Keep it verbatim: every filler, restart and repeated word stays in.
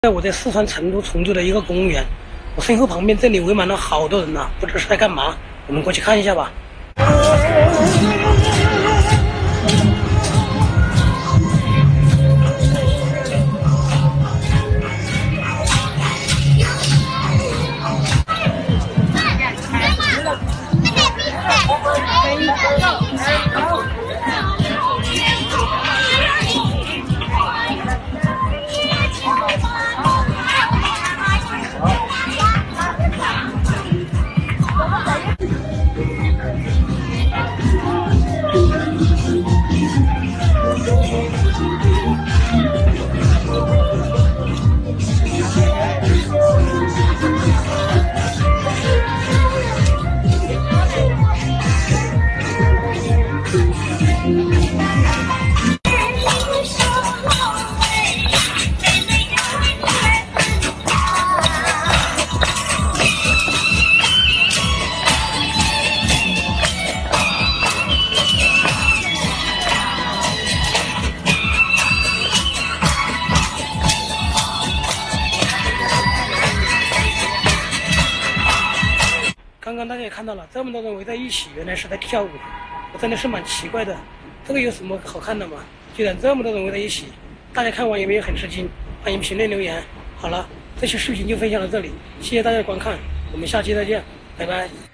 在我在四川成都崇州的一个公园，我身后旁边这里围满了好多人呐、啊，不知是在干嘛。我们过去看一下吧。刚刚大家也看到了，这么多人围在一起，原来是在跳舞，我真的是蛮奇怪的。这个有什么好看的吗？居然这么多人围在一起，大家看完有没有很吃惊？欢迎评论留言。好了，这期视频就分享到这里，谢谢大家的观看，我们下期再见，拜拜。